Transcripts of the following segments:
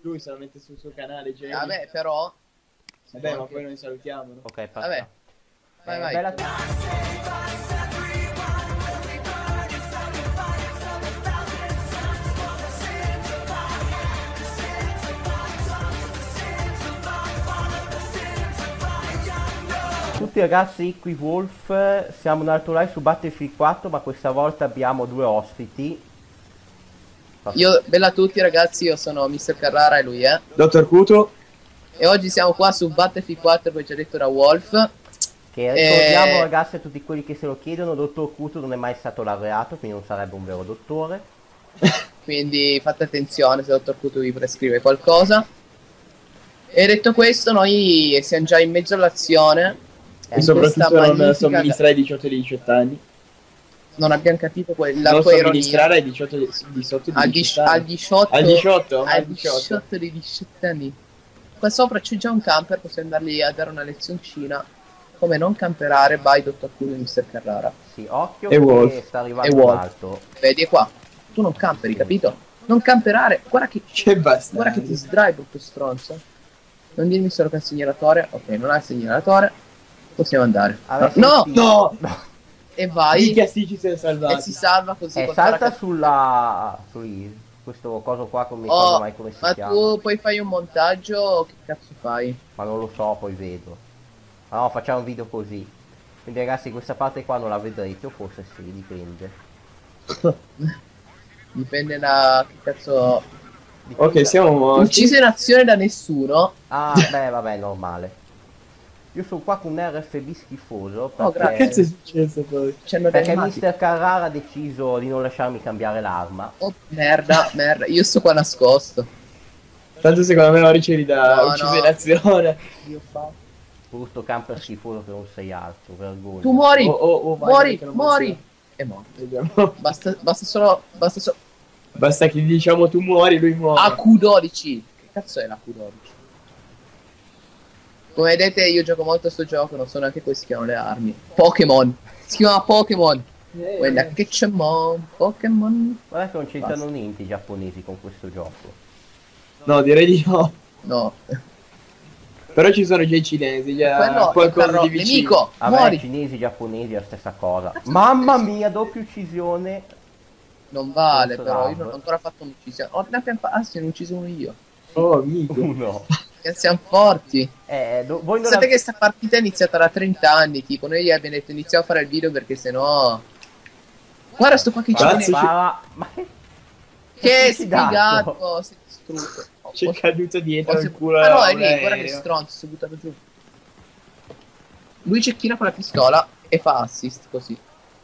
lui se la mette sul suo canale, Jamie. Vabbè, però... Vabbè, ma poi noi salutiamo, no? Ok, Vabbè, vai, vai. bella tutti ragazzi, qui Wolf, siamo un altro live su Battlefield 4, ma questa volta abbiamo due ospiti. Bella a tutti ragazzi, io sono Mr. Carrara e lui è. Dottor Cuto. E oggi siamo qua su Battlefield 4, come già detto da Wolf. Che ricordiamo ragazzi a tutti quelli che se lo chiedono, Dottor Cuto non è mai stato laureato, quindi non sarebbe un vero dottore. Quindi fate attenzione se Dottor Cuto vi prescrive qualcosa. E detto questo, noi siamo già in mezzo all'azione. E soprattutto non somministrare ai 18 e 18 anni. Non abbiamo capito la non tua somministrare ai 18 di sotto di 18 anni. Al 18? Al 18? Al 18 di 18 anni. Qua sopra c'è già un camper, possiamo andargli a dare una lezioncina. Come non camperare by Dottor Cuto e Mr. Carrara. Sì, occhio e che Wolf. sta arrivando in alto. Vedi qua, tu non camperi, capito? Non camperare, guarda che basta. Guarda che ti sdrai, brutto stronzo. Non dirmi solo che ha il segnalatore. Ok, non ha il segnalatore. Possiamo andare. No! No! E vai. Minchia, sì, ci sei salvato. E si salva così. Salta sulla... questo coso qua, non mi ricordo mai come si chiama. Ma tu poi fai un montaggio, che cazzo fai? Ma non lo so, poi vedo. Ma no, facciamo un video così. Quindi ragazzi, questa parte qua non la vedrete, o forse sì, dipende. Dipende da... che cazzo... Dipende ok, siamo... Ucciso in azione da nessuno. Ah, beh, vabbè, normale. Io sono qua con un RFB schifoso perché... grazie. Che cazzo è successo poi? Perché Mr. Carrara ha deciso di non lasciarmi cambiare l'arma. Oh, merda, merda, io sto qua nascosto. Tanto secondo me lo ricevi da ucciso in azione. Io fa. Brutto camper schifoso che non sei altro, vergogna. Tu muori! Vai, muori! È morto. Basta solo... Basta che diciamo tu muori, lui muore. AQ12. Che cazzo è la Q12? Come vedete io gioco molto a sto gioco, non so neanche come si chiamano le armi. Pokémon. Si chiama Pokémon. Guarda che c'è Pokémon. Guarda che non c'entrano niente i giapponesi con questo gioco. No, direi di no. No. Però ci sono già i cinesi, già qualcosa di vicino. Nemico, vabbè, muori. Cinesi, giapponesi è la stessa cosa. Mamma mia, doppia uccisione. Non vale però, io non ho ancora fatto un'uccisione. Sì, ne ho ucciso uno io. Oh, amico. Uno. Che siamo forti. Voi non sapete che sta partita è iniziata da 30 anni, tipo, noi gli abbiamo detto iniziamo a fare il video perché sennò... Guarda sto qua che ci ma che sfigato, sei distrutto. C'è caduto dietro il culo. Ah no, è lì, guarda che stronzo, si è buttato giù. Lui cecchina con la pistola e fa assist così.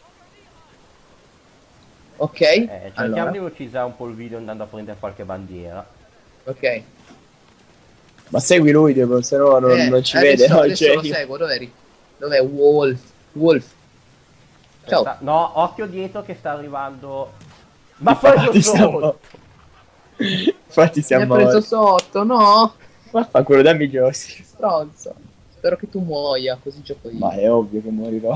Ok, cerchiamo di velocizzare un po' il video andando a prendere qualche bandiera. Ok. Ma segui lui, se no non ci vede. Adesso lo seguo, dov'eri? Dov'è Wolf? Wolf. Ciao. No, occhio dietro che sta arrivando. Ma preso sotto! Infatti siamo morti. Mi ha preso sotto, no? Ma fa quello dammi Giossi. Stronzo. Spero che tu muoia, così gioco io. Ma è ovvio che morirò.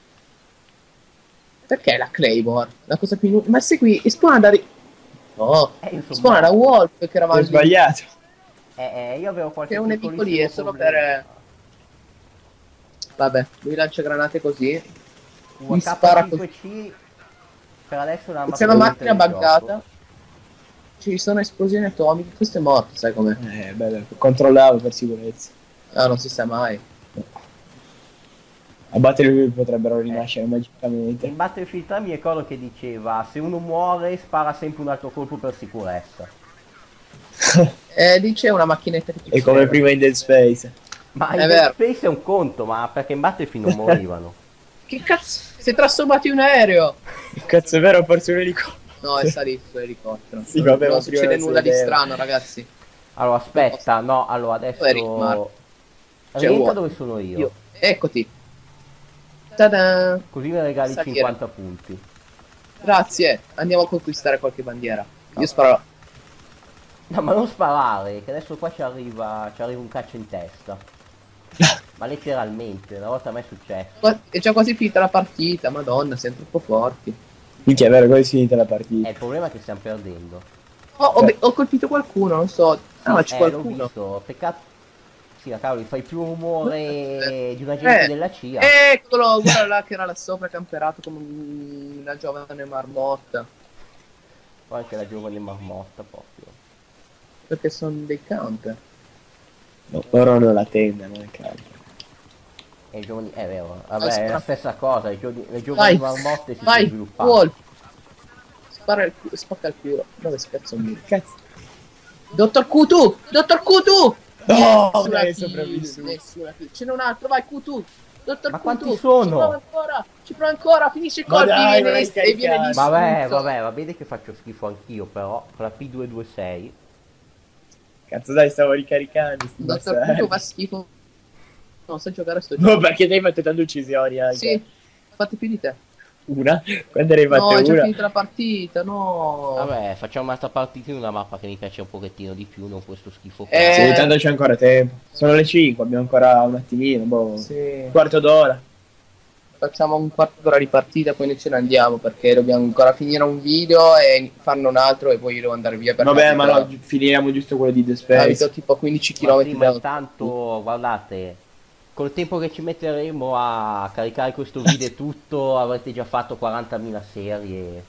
Perché la Claymore? La cosa più... Ma sei qui, spawna da... No, spawna da Wolf che eravamo... Ho sbagliato. Io avevo qualche... C'è un nemico lì, è solo per... Vabbè, lui lancia granate così. Mi spara così. Per adesso c'è una macchina buggata. Ci sono esplosioni atomiche. Questo è morto, sai com'è? Beh, controllavo per sicurezza. No, non si sa mai. A Battlefield potrebbero rinascere magicamente. In Battlefield 3 mi ricordo che diceva: se uno muore spara sempre un altro colpo per sicurezza. Lì c'è una macchinetta che è come prima in Dead Space. Ma in Dead Space è un conto, ma perché in Battlefield non morivano. Che cazzo? Si è trasformato in un aereo! Che cazzo è vero, forse un elicottero. No, è salito l'elicottero. Sì, vabbè, non succede nulla di strano, ragazzi. Allora aspetta, no, allora adesso rientra dove sono io. Eccoti. Ta-da! Così mi regali 50 punti. Grazie, andiamo a conquistare qualche bandiera. Io sparo. No, ma non sparare, che adesso qua ci arriva un caccia in testa. Ma letteralmente, una volta a me è successo. È già quasi finita la partita, madonna, siamo troppo forti. Minchia, è vero, quasi finita la partita. Il problema è che stiamo perdendo. Ho colpito qualcuno, non so. Ah, ma c'è l'ho qualcuno. visto, peccato. Sì, cavolo, fai più rumore di un agente della CIA. Eccolo, guarda là che era là sopra camperato come una giovane marmotta. Poi anche la giovane marmotta proprio. Perché sono dei camper. No, loro hanno la tenda, non è caldo. E i giovani, è vero, vabbè, è la stessa cosa, le giovani Vai, marmotte si sono vai, sviluppate. Wolf. Spacca il culo. Dove spezzo il muro? Cazzo. Dottor Q2! Dottor Q2! No, Nessuna non è kill, sopravvissuto. nessuna kill. Ce n'è un altro, vai Q2! Dottor Ma Q2! quanti sono? Ci prova ancora, finisce il Ma colpo dai, e vorrei viene caricare. distrutto. Vabbè, va bene che faccio schifo anch'io, però, con la P226. Cazzo dai, stavo ricaricando sti Dottor bastardi. Q2 fa schifo. Non so giocare a sto gioco. No, perché te hai fatto tante uccisioni anche. Sì, fate più di te. Una? Quando ne hai No, fatte è già una? finita la partita, no. Vabbè, facciamo un'altra partita in una mappa che mi piace un pochettino di più, non questo schifo qua. Eh. Sì, tanto c'è ancora tempo. Sono le 5, abbiamo ancora un attimino, boh. Sì. Un quarto d'ora. Facciamo un quarto d'ora di partita, poi noi ce ne andiamo perché dobbiamo ancora finire un video e farne un altro e poi io devo andare via perché Vabbè, ma no, finiremo giusto quello di The abito Space. tipo a 15 Ma km sì, ma intanto, guardate, col tempo che ci metteremo a caricare questo video e tutto, avrete già fatto 40.000 serie.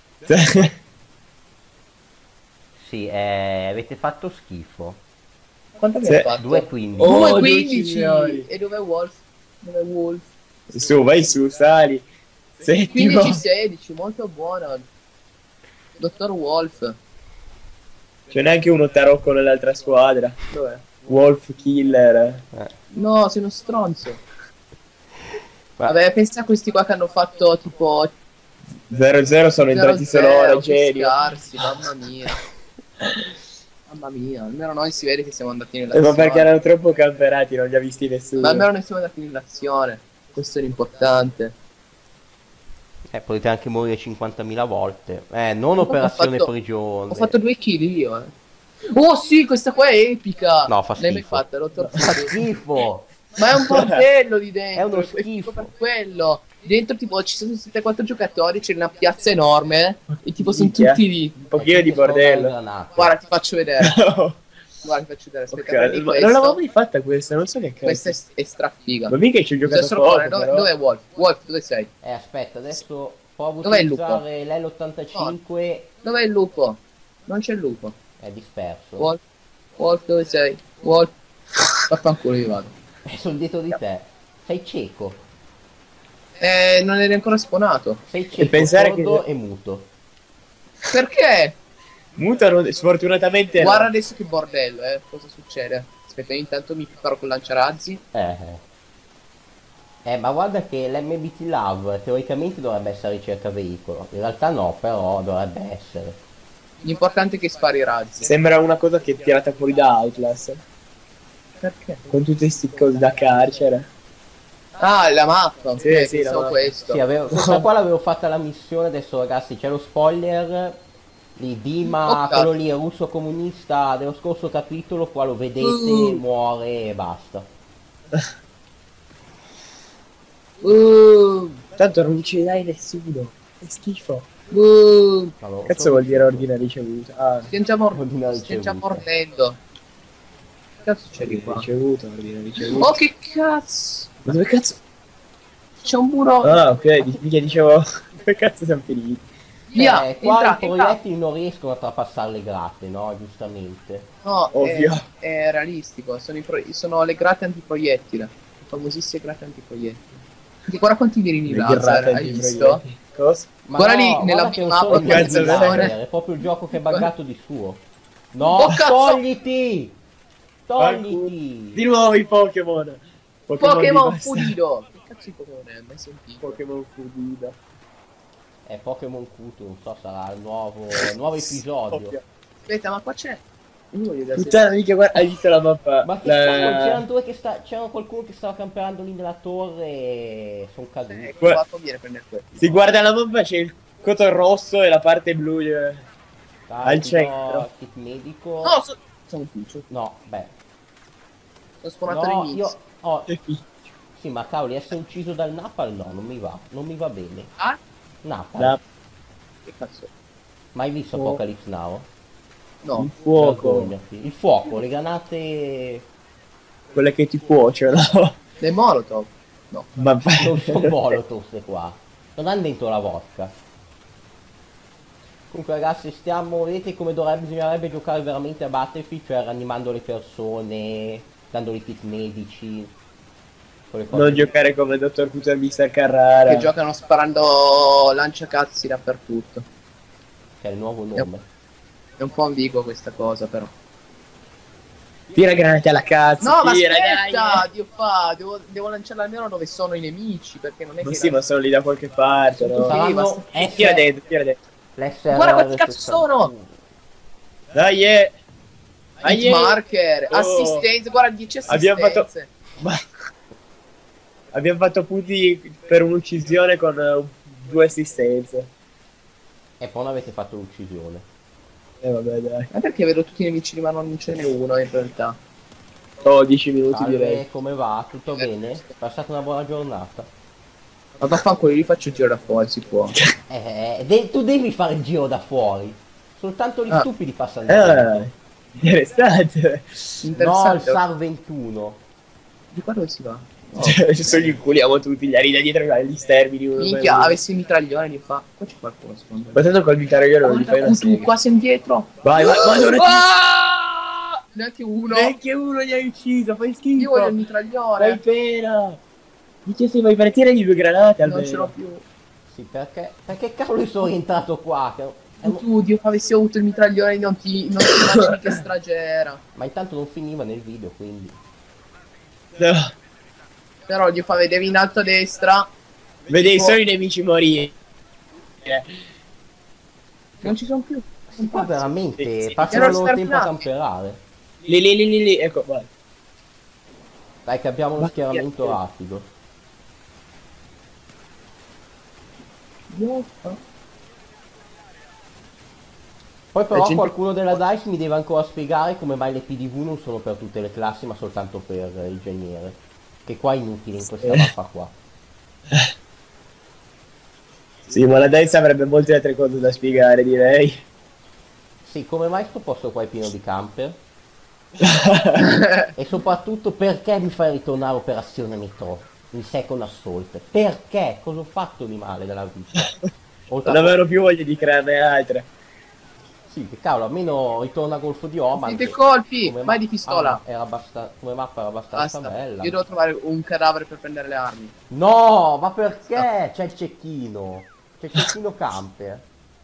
Sì, avete fatto schifo. Quanto abbiamo Sì. fatto? 2.15. Oh, 2.15. signori. E dov'è Wolf? Dov'è Wolf? Su, vai su, sali. Settimo. 15-16, molto buono. Dottor Wolf. C'è neanche uno tarocco nell'altra squadra. Dov'è? Wolf Killer. No, sei uno stronzo. Ma- Vabbè, pensa a questi qua che hanno fatto tipo 0-0 sono entrati 0-0, solo ora, che genio. scarsi, mamma mia. Mamma mia, almeno noi si vede che siamo andati Ma nell'azione. perché erano troppo camperati, non li ha visti nessuno. Ma almeno noi siamo andati nell'azione. Questo è l'importante. Potete anche morire 50.000 volte. Non Ho operazione fatto- prigione. Ho fatto 2 kill io, Oh sì, questa qua è epica. No, fa L'hai mai schifo. fatta? L'ho Fa tornato. schifo. Ma è un bordello di dentro. È uno figo schifo. per quello. Dentro tipo ci sono 7-4 giocatori, c'è una piazza enorme e tipo sono Minchia. tutti lì. Un pochino di bordello. Guarda, ti faccio vedere. Guarda, ti faccio vedere. Aspetta, Ok, prendi ma questo. non l'avevo mai fatta questa, non so che cazzo. Questa è strafiga. Ma mica ci ho giocato Solo poco, cuore, però. dov'è Wolf? Wolf, dove sei? Aspetta, adesso provo a Dov'è il lupo? utilizzare l'L85. Dov'è il lupo? Non c'è il lupo. È disperso. Wolf, Wolf, dove sei? Wolf. Vaffanculo, io vado. Sono dietro di te. Sei cieco. Non eri ancora spawnato. Sei cieco, pensare sordo che- e muto. Perché? Mutano, sfortunatamente no. Guarda adesso che bordello, cosa succede? Aspetta, io intanto mi preparo con lanciarazzi. Ma guarda che l'MBT Love teoricamente dovrebbe essere ricerca veicolo. In realtà no, però dovrebbe essere. L'importante è che spari i razzi. Sembra una cosa che è tirata fuori da Outlast. Perché? Con tutte queste cose da carcere. Ah, la mappa. Ok, Sì, sì, pensavo la mappa. questo. Sì, questa qua l'avevo fatta la missione, adesso ragazzi c'è lo spoiler. Lì Dima, Oh, quello lì è russo comunista dello scorso capitolo, qua lo vedete, muore e basta. Tanto non ucciderai nessuno. È schifo. Allora, Cazzo vuol dire ordine ricevuto? Ah, Stiamo già, Ordine stiamo già ricevuto. mordendo. Che cazzo c'è di qua? ricevuto, ordine ricevuto. Oh, che cazzo! Ma dove cazzo? C'è un muro. Ah, ok, mica dicevo. Dove cazzo siamo finiti? Via, qua entra, i proiettili non riescono a trapassare le grate, no? Giustamente. No, Ovvio. è realistico. Sono le grate antiproiettile. Le famosissime grate antiproiettile. Quindi guarda quanti mirini Le laser, grate hai visto? antiproiettili. Cosa? Ma Guarda no, lì, nella guarda che non mappa sono di cazzo, quelli vedete? laser, è proprio il gioco che è buggato di suo. No, Oh, cazzo! togliti! Togliti! Di nuovo i Pokémon. Pokémon di Fudido! Che cazzo di Pokémon è? Mai sentito? Pokémon Fudido. È Pokémon Q, non so, sarà il nuovo episodio. Ovvio. Aspetta, ma qua c'è. Io voglio vedere se- Puttana, mica guarda, hai visto la mappa? Ma che La- cavolo, c'erano qualcuno che stava camperando lì nella torre e sono caduti. Qua conviene prendere quello. Si guarda la mappa, c'è il coto rosso e la parte blu. Dai, al ti centro. do kit medico. No, sono un piccio. No, beh. Sono spawnato No, all'inizio. io... Oh, sì, ma cavoli, essere ucciso dal Napal no, non mi va bene. Ah? Napal. La- Che cazzo? Mai visto Oh. Apocalypse Now? No. Il fuoco. Vergognati. Il fuoco, le granate... Quelle che ti cuociono. Le molotov. No. Ma Non sono molotov queste qua. Non hanno dentro la vodka. Comunque ragazzi, vedete come bisognerebbe giocare veramente a Battlefield, cioè rianimando le persone, dandogli kit medici. Quelle cose non lì. giocare come Dottor Cutter Mister Carrara. Che giocano sparando lanciacazzi dappertutto. Che è il nuovo nome. È un po' ambiguo questa cosa, però. Tira granate alla cazzo. No, ma tira, aspetta! dai. Devo lanciarla almeno dove sono i nemici, perché non è Ma che... sì, ma sono lì da qualche parte, no? Saranno Tira dentro, tira dentro. Guarda quanti cazzo sono! Dai, Hit marker, assistenze, guarda 10 Abbiamo assistenze. Abbiamo fatto punti per un'uccisione con 2 assistenze. E poi non avete fatto l'uccisione. Vabbè, dai. Ma perché vedo tutti i nemici, ma non ce n'è uno in realtà. Oh, 10 minuti Salve, direi. come va? Tutto bene? Passate una buona giornata? Ma vaffanculo, io faccio il giro da fuori, si può. Tu devi fare il giro da fuori. Soltanto gli stupidi passano. Interessante. No, il Interessante. SAR 21. Di qua dove si va? Adesso li inculiamo tutti, gli arriva dietro gli stermini. Minchia, avessi il mitraglione li fa. Qua c'è qualcuno secondo me. Ma tanto col mitraglione non gli fai una Tu sega. qua sei indietro. Vai, Neanche uno. Neanche uno gli hai ucciso, fai schifo. Io voglio il Fai mitraglione. pena. Dice se vai per tirargli 2 granate almeno. Non ce l'ho più. Sì, perché? Perché cavolo sono rientrato qua? Tu, Dio, avessi avuto il mitraglione non ti immagini che strage era. Ma intanto non finiva nel video, quindi. No. Però Dio fa, vedevi in alto a destra. Vedevi solo i nemici morire. Non ci sono più. Qua veramente Sì, passano il loro tempo a sterminati. camperare. Lì, ecco, vai. Dai che abbiamo uno schieramento rapido. Poi però gente- qualcuno della DICE mi deve ancora spiegare come mai le PDV non sono per tutte le classi ma soltanto per il ingegnere. Che qua è inutile in questa mappa qua. Sì, ma la DICE avrebbe molte altre cose da spiegare, direi. Sì, come mai sto posto qua è pieno di camper? E soprattutto perché mi fai ritornare Operazione Metro? Il Second Assault? Perché? Cosa ho fatto di male della vita? Oltre Non a... avevano più voglia di crearne altre. Sì, che cavolo, almeno ritorna Golfo di Oman. Dite colpi, come vai di pistola. era come mappa era abbastanza Basta. bella. Io devo trovare un cadavere per prendere le armi. No, ma perché? C'è il cecchino. C'è il cecchino camper.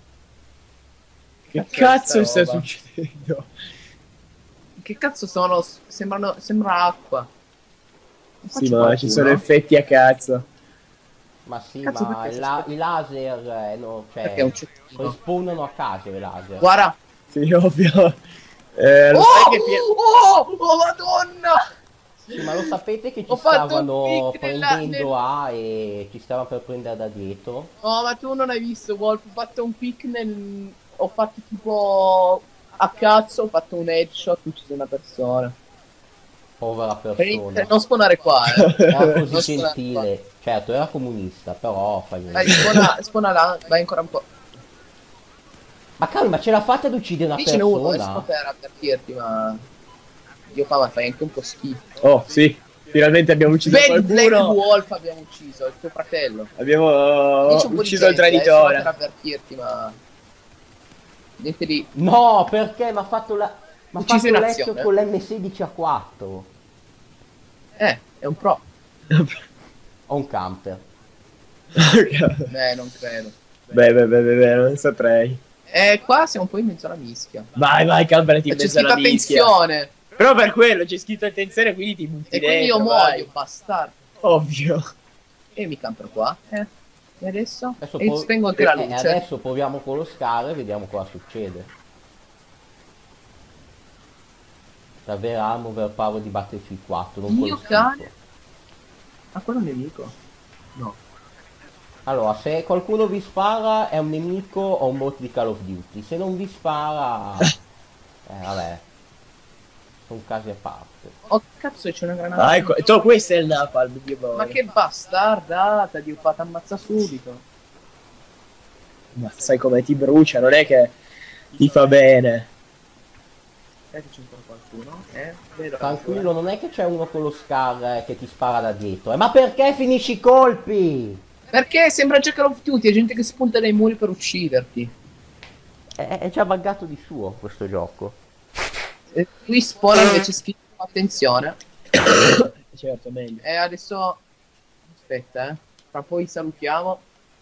Che Cazzo cazzo è sta sta roba? succedendo? Che cazzo sono? Sembra acqua. Non Sì, faccio ma ci sono qualcuno? effetti a cazzo. Ma sì, Cazzo, ma perché i laser, no, Perché è un cioè, cecchino? rispawnano a caso i laser. Guarda. Sì, ovvio. Lo Oh, sai che oh, madonna! Sì, ma lo sapete che ci Ho fatto stavano un click prendendo A e ci stavano per prendere da dietro? No, ma tu non hai visto, Wolf. Ho fatto un pick nel... Ho fatto tipo... A cazzo, ho fatto un headshot, ho ucciso una persona. Povera persona. Non spawnare qua, Era Non così spawnare gentile. Certo, era comunista, però fa Dai, niente. spawna là, vai ancora un po'. Ma cavolo, ma ce l'ha fatta ad uccidere una Lì ce n'è uno, adesso persona? per avvertirti, ma... Dio fa, ma fai anche un po' schifo. Oh, sì. Finalmente abbiamo ucciso Vedi, Black qualcuno. Wolf abbiamo ucciso, il tuo fratello. Abbiamo Lì c'è un po' di ucciso il gente, solo per traditore. avvertirti, ma... Niente di... No, perché mi ha fatto la... Mi ha Ucciso fatto in letto azione. con l'M16A4. È un pro. Ho un camper. Non credo. Beh, non saprei. Qua siamo un po' in mezzo alla mischia. Vai, camperati in C'è mezzo alla scritto mischia. attenzione. Però per quello c'è scritto attenzione, quindi ti butti E quindi io dentro, muoio, vai. bastardo. Ovvio. E mi campo qua. E adesso? Adesso, E spengo anche la luce. adesso proviamo con lo scaro e vediamo cosa succede. Davvero overpower di Battlefield 4, non quello Io schifo. cane. Ma quello è un nemico? No. Allora, se qualcuno vi spara è un nemico o un bot di Call of Duty. Se non vi spara... vabbè. Sono casi a parte. Oh cazzo, c'è una granata. Ah, ecco, questo è il napalm, mio boy. Ma che bastardata, Dio, fate ammazza subito. Ma sai come ti brucia, non è che ti fa bene. Che c'è ancora qualcuno? Vero, Tranquillo, non è che c'è uno con lo Scar che ti spara da dietro. Ma perché finisci i colpi? Perché sembra già Call of Duty, è gente che spunta dai muri per ucciderti. È già buggato di suo questo gioco. E qui spora invece scritto attenzione. Certo, meglio. E adesso aspetta, fra poi salutiamo.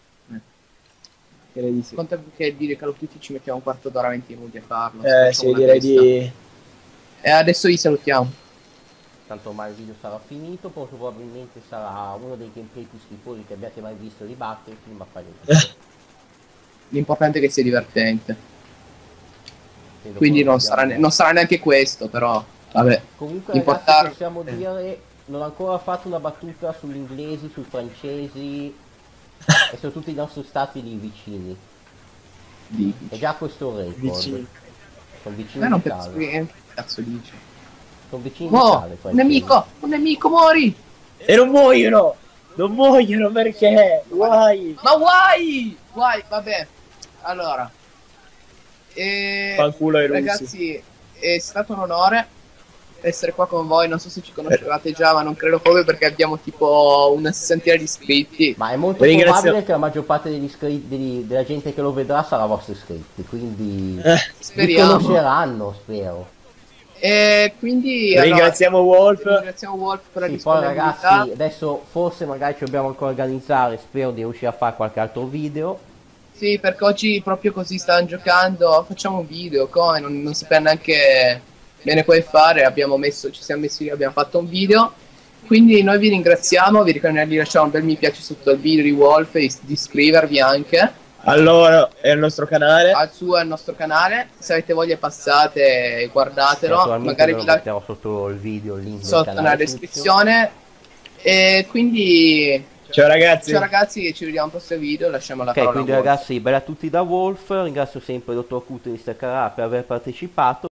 Direi di sì. Conta che dire Call of Duty ci mettiamo un quarto d'ora, 20 minuti a farlo. Sì, direi di... E adesso vi salutiamo. Tanto ormai il video sarà finito, poi probabilmente sarà uno dei gameplay più schifosi che abbiate mai visto di Battlefield, ma fa niente. L'importante è che sia divertente. Credo Quindi poi non sarà neanche questo, però vabbè. Comunque ragazzi, possiamo dire, non ho ancora fatto una battuta sugli inglesi, sui francesi e su tutti i nostri stati lì vicini. È già questo record. Vicini. Sono vicini Non di penso casa. che cazzo dice. Sono vicini di Oh, casa i francesi. un nemico, muori! E non muoiono! Non muoiono perché? Guai! Ma guai, vabbè. Allora. Fanculo ai russi. Ragazzi, è stato un onore essere qua con voi. Non so se ci conoscevate già, ma non credo proprio perché abbiamo tipo una sessantina di iscritti. Ma è molto probabile che la maggior parte degli iscritti, della gente che lo vedrà sarà vostri iscritti, quindi vi Speriamo. conosceranno, spero. E quindi Ringraziamo Wolf. Ringraziamo Wolf per la Sì, poi disponibilità. ragazzi, adesso forse magari ci dobbiamo ancora organizzare, spero di riuscire a fare qualche altro video. Sì, perché oggi proprio così stavano giocando, facciamo un video, come non sapeva neanche bene come fare, ci siamo messi lì, abbiamo fatto un video. Quindi noi vi ringraziamo, vi ricordiamo di lasciare un bel mi piace sotto il video di Wolf e di iscrivervi anche. Allora, è il nostro canale. Al suo e al nostro canale, se avete voglia passate e guardatelo, magari vi metterò sotto il video il link sotto nella descrizione. E quindi ciao ragazzi. ciao ragazzi, ci vediamo al prossimo video, lasciamo la parola quindi a Wolf. ragazzi, bella a tutti da Wolf, ringrazio sempre il dottor Cut e Mr. Carà per aver partecipato.